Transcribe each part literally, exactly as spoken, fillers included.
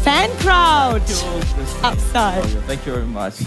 fan crowd Thank you. outside. Thank you very much.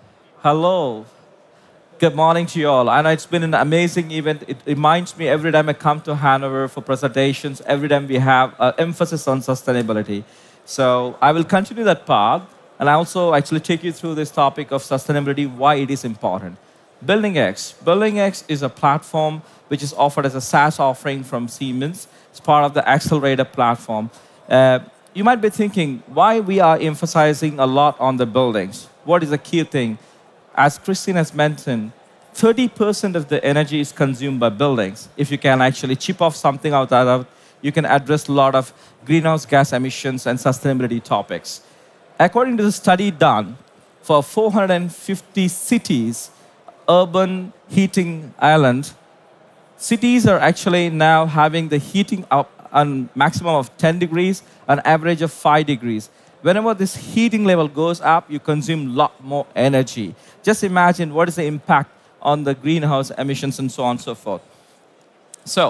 Hello. Good morning to you all. I know it's been an amazing event. It reminds me every time I come to Hanover for presentations, every time we have an emphasis on sustainability. So I will continue that path, and I also actually take you through this topic of sustainability, why it is important. Building X. Building X is a platform which is offered as a SaaS offering from Siemens. It's part of the Accelerator platform. Uh, you might be thinking, why we are emphasizing a lot on the buildings? What is the key thing? As Christine has mentioned, thirty percent of the energy is consumed by buildings. If you can actually chip off something out of it, you can address a lot of greenhouse gas emissions and sustainability topics. According to the study done for four hundred fifty cities, urban heating island, cities are actually now having the heating up on maximum of ten degrees, an average of five degrees. Whenever this heating level goes up, you consume a lot more energy. Just imagine what is the impact on the greenhouse emissions and so on and so forth. So,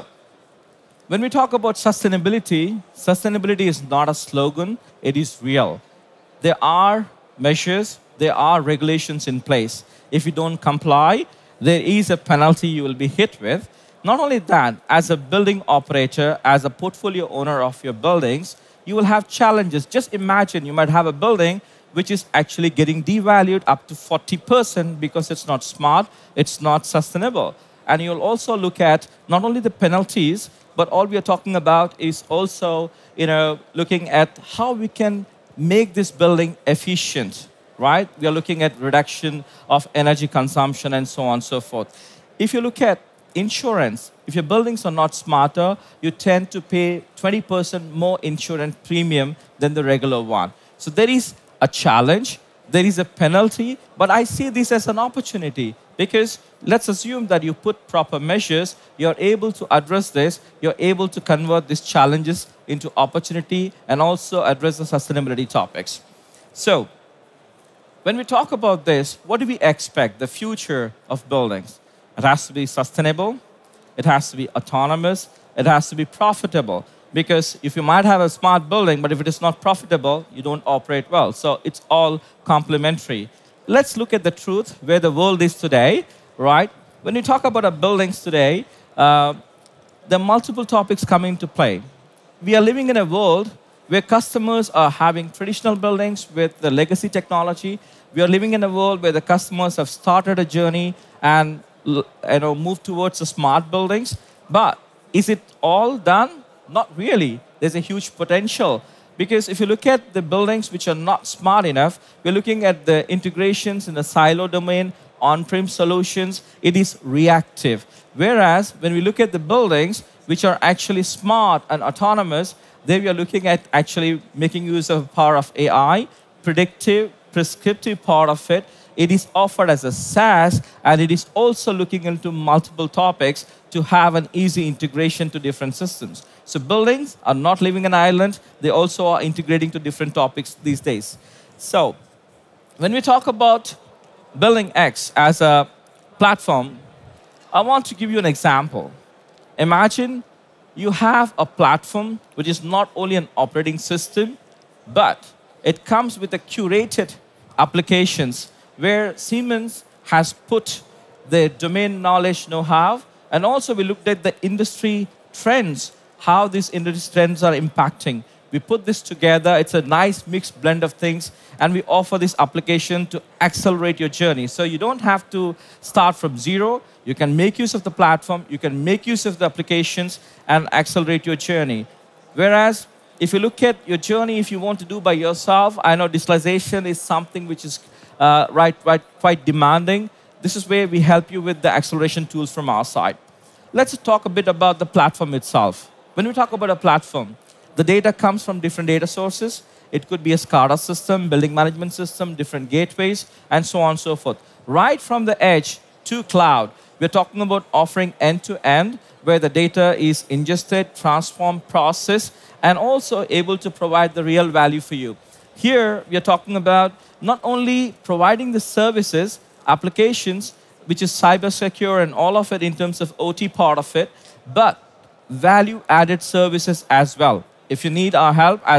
when we talk about sustainability, sustainability is not a slogan, it is real. There are measures, there are regulations in place. If you don't comply, there is a penalty you will be hit with. Not only that, as a building operator, as a portfolio owner of your buildings, you will have challenges. Just imagine you might have a building which is actually getting devalued up to forty percent because it's not smart, it's not sustainable. And you'll also look at not only the penalties, but all we are talking about is also, you know, looking at how we can make this building efficient, right? We are looking at reduction of energy consumption and so on and so forth. If you look at insurance, if your buildings are not smarter, you tend to pay twenty percent more insurance premium than the regular one. So there is a challenge, there is a penalty, but I see this as an opportunity because let's assume that you put proper measures, you're able to address this, you're able to convert these challenges into opportunity and also address the sustainability topics. So, when we talk about this, what do we expect, the future of buildings? It has to be sustainable, it has to be autonomous, it has to be profitable. Because if you might have a smart building, but if it is not profitable, you don't operate well. So it's all complementary. Let's look at the truth, where the world is today, right? When you talk about our buildings today, uh, there are multiple topics coming into play. We are living in a world where customers are having traditional buildings with the legacy technology. We are living in a world where the customers have started a journey and you know, moved towards the smart buildings. But is it all done? Not really. There's a huge potential. Because if you look at the buildings which are not smart enough, we're looking at the integrations in the silo domain, on-prem solutions, it is reactive. Whereas when we look at the buildings which are actually smart and autonomous, there we are looking at actually making use of the power of A I, predictive, prescriptive part of it. It is offered as a SaaS, and it is also looking into multiple topics to have an easy integration to different systems. So buildings are not living in an island. They also are integrating to different topics these days. So when we talk about Building X as a platform, I want to give you an example. Imagine you have a platform which is not only an operating system, but it comes with a curated applications where Siemens has put their domain knowledge know-how, and also we looked at the industry trends, how these industry trends are impacting. We put this together, it's a nice mixed blend of things, and we offer this application to accelerate your journey. So you don't have to start from zero, you can make use of the platform, you can make use of the applications and accelerate your journey. Whereas, if you look at your journey, if you want to do by yourself, I know digitalization is something which is uh, right, right, quite demanding. This is where we help you with the acceleration tools from our side. Let's talk a bit about the platform itself. When we talk about a platform, the data comes from different data sources. It could be a SCADA system, building management system, different gateways, and so on and so forth. Right from the edge to cloud, we're talking about offering end-to-end, where the data is ingested, transformed, processed, and also able to provide the real value for you. Here, we are talking about not only providing the services, applications, which is cyber secure and all of it in terms of O T part of it, but value-added services as well. If you need our help as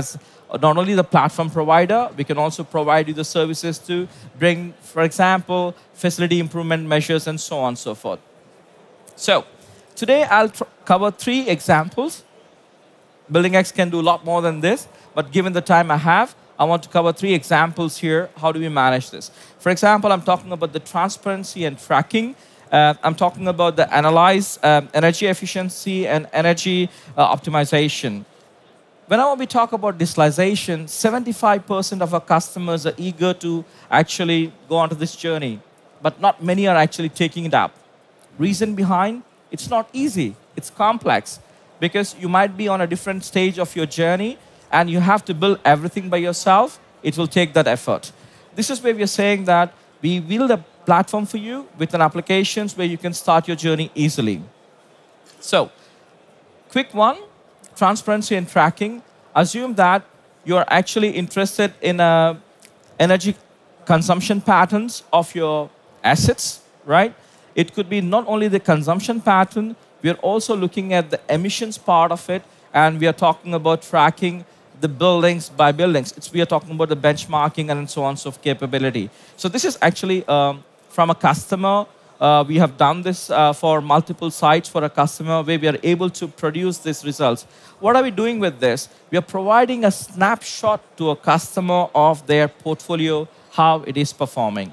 uh, not only the platform provider, we can also provide you the services to bring, for example, facility improvement measures and so on and so forth. So today I'll cover three examples. Building X can do a lot more than this, but given the time I have, I want to cover three examples here. How do we manage this? For example, I'm talking about the transparency and tracking. Uh, I'm talking about the analyze um, energy efficiency and energy uh, optimization. Whenever we talk about digitalization, seventy-five percent of our customers are eager to actually go onto this journey, but not many are actually taking it up. Reason behind, it's not easy, it's complex, because you might be on a different stage of your journey and you have to build everything by yourself. It will take that effort. This is where we are saying that we build a platform for you with an applications where you can start your journey easily. So, quick one, transparency and tracking. Assume that you're actually interested in uh, energy consumption patterns of your assets, right? It could be not only the consumption pattern, we are also looking at the emissions part of it, and we are talking about tracking the buildings by buildings. It's, we are talking about the benchmarking and so on so forth capability. So this is actually um, from a customer. Uh, we have done this uh, for multiple sites for a customer where we are able to produce these results. What are we doing with this? We are providing a snapshot to a customer of their portfolio, how it is performing.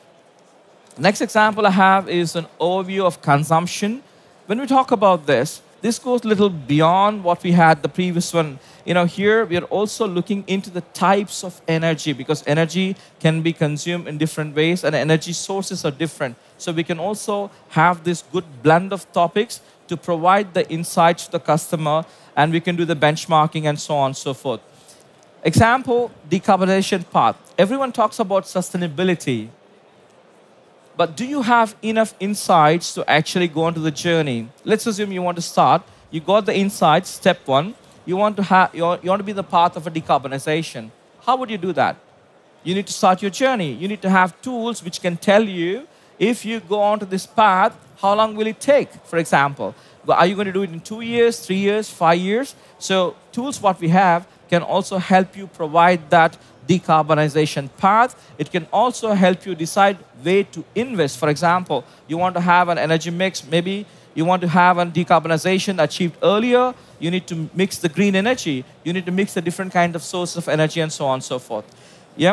Next example I have is an overview of consumption. When we talk about this, this goes a little beyond what we had the previous one. You know, here we are also looking into the types of energy, because energy can be consumed in different ways and energy sources are different. So we can also have this good blend of topics to provide the insights to the customer, and we can do the benchmarking and so on and so forth. Example, decarbonization path. Everyone talks about sustainability. But do you have enough insights to actually go onto the journey? Let's assume you want to start. You got the insights, step one. You want to have, you want to be the path of a decarbonization. How would you do that? You need to start your journey. You need to have tools which can tell you, if you go onto this path, how long will it take, for example? Are you going to do it in two years, three years, five years? So tools what we have can also help you provide that decarbonization path. It can also help you decide where to invest. For example, you want to have an energy mix. Maybe you want to have a decarbonization achieved earlier. You need to mix the green energy. You need to mix the different kind of sources of energy and so on and so forth. Yeah.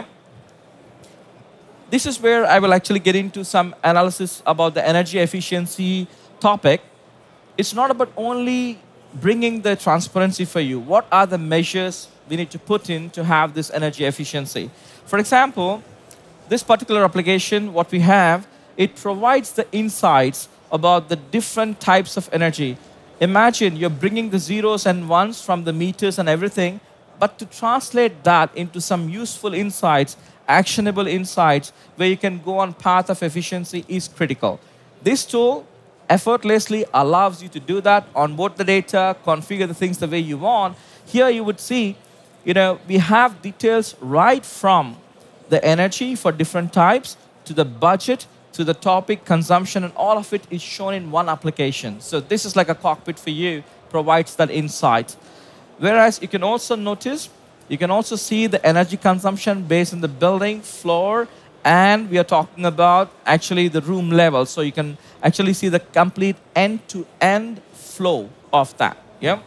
This is where I will actually get into some analysis about the energy efficiency topic. It's not about only bringing the transparency for you. What are the measures we need to put in to have this energy efficiency? For example, this particular application, what we have, it provides the insights about the different types of energy. Imagine you're bringing the zeros and ones from the meters and everything, but to translate that into some useful insights, actionable insights, where you can go on path of efficiency is critical. This tool effortlessly allows you to do that, onboard the data, configure the things the way you want. Here you would see, you know, we have details right from the energy for different types to the budget to the topic, consumption, and all of it is shown in one application. So this is like a cockpit for you, provides that insight. Whereas you can also notice, you can also see the energy consumption based on the building, floor, and we are talking about actually the room level. So you can actually see the complete end-to-end flow of that. Yeah.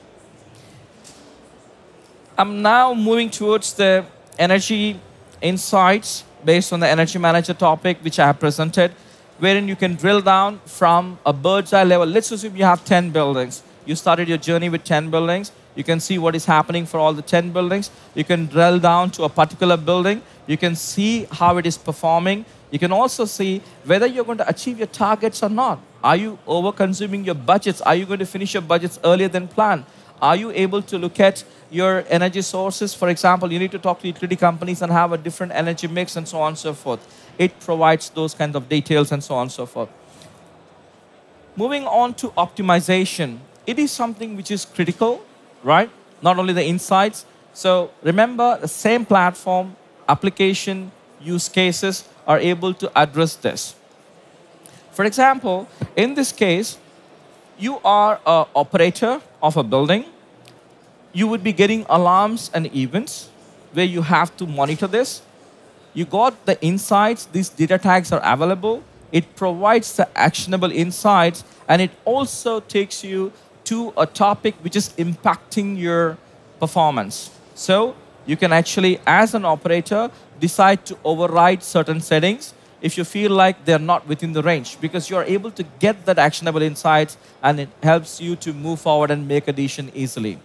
I'm now moving towards the energy insights based on the energy manager topic, which I have presented, wherein you can drill down from a bird's eye level. Let's assume you have ten buildings. You started your journey with ten buildings. You can see what is happening for all the ten buildings. You can drill down to a particular building. You can see how it is performing. You can also see whether you're going to achieve your targets or not. Are you over-consuming your budgets? Are you going to finish your budgets earlier than planned? Are you able to look at your energy sources? For example, you need to talk to utility companies and have a different energy mix and so on and so forth. It provides those kinds of details and so on and so forth. Moving on to optimization. It is something which is critical, right? Not only the insights. So remember, the same platform, application, use cases are able to address this. For example, in this case, you are an operator of a building. you would be getting alarms and events where you have to monitor this. You got the insights, these data tags are available. It provides the actionable insights, and it also takes you to a topic which is impacting your performance. So you can actually, as an operator, decide to override certain settings if you feel like they're not within the range, because you're able to get that actionable insights, and it helps you to move forward and make a decision easily.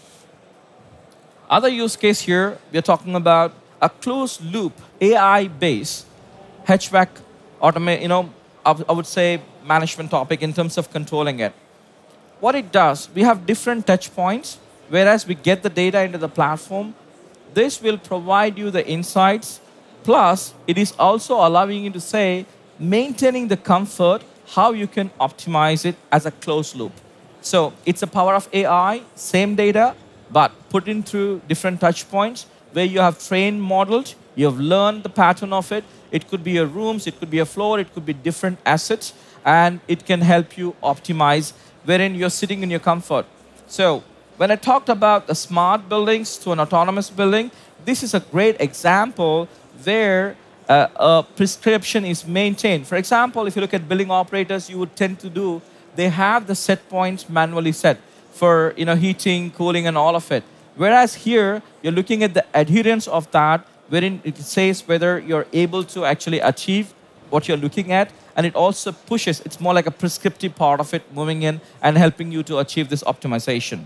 Other use case here, we're talking about a closed loop A I-based H V A C automate, you know, I would say management topic in terms of controlling it. What it does, we have different touch points, whereas we get the data into the platform. This will provide you the insights, plus it is also allowing you to say, maintaining the comfort, how you can optimize it as a closed loop. So it's the power of A I, same data, but put in through different touch points where you have trained models, you have learned the pattern of it. It could be your rooms, it could be a floor, it could be different assets, and it can help you optimize wherein you're sitting in your comfort. So when I talked about the smart buildings to an autonomous building, this is a great example where uh, a prescription is maintained. For example, if you look at building operators, you would tend to do, they have the set points manually set for, you know, heating, cooling, and all of it. Whereas here, you're looking at the adherence of that, wherein it says whether you're able to actually achieve what you're looking at, and it also pushes, it's more like a prescriptive part of it moving in and helping you to achieve this optimization.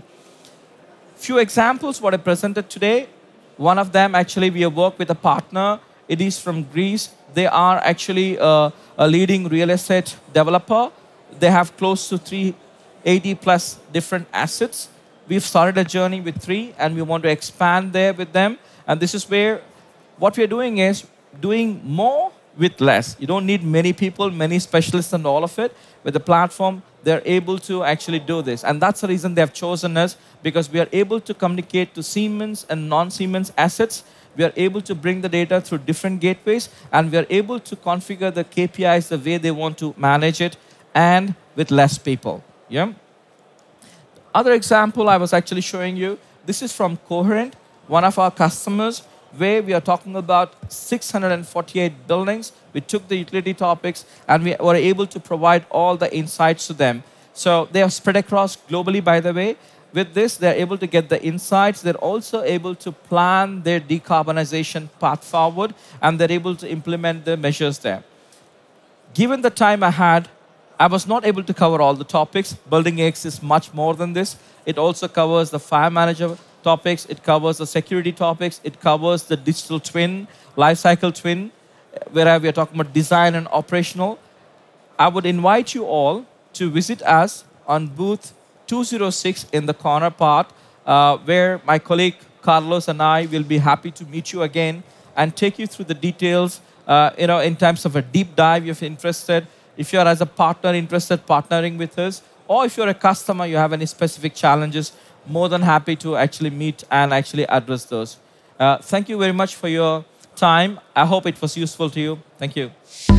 Few examples what I presented today. One of them, actually, we have worked with a partner. It is from Greece. They are actually a, a leading real estate developer. They have close to three hundred eighty plus different assets. We've started a journey with three, and we want to expand there with them. And this is where what we're doing is doing more with less. You don't need many people, many specialists and all of it. With the platform, they're able to actually do this. And that's the reason they have chosen us, because we are able to communicate to Siemens and non-Siemens assets. We are able to bring the data through different gateways, and we are able to configure the K P Is the way they want to manage it, and with less people. Yeah. Other example I was actually showing you, this is from Coherent, one of our customers, where we are talking about six hundred forty-eight buildings. We took the utility topics, and we were able to provide all the insights to them. So they are spread across globally, by the way. With this, they're able to get the insights. They're also able to plan their decarbonization path forward, and they're able to implement the measures there. Given the time I had, I was not able to cover all the topics. Building X is much more than this. It also covers the fire manager topics. It covers the security topics. It covers the digital twin, lifecycle twin, where we are talking about design and operational. I would invite you all to visit us on booth two oh six in the corner part, uh, where my colleague Carlos and I will be happy to meet you again and take you through the details, uh, you know, in terms of a deep dive if you're interested. If you're as a partner interested partnering with us, or if you're a customer, you have any specific challenges, more than happy to actually meet and actually address those. Uh, thank you very much for your time. I hope it was useful to you. Thank you.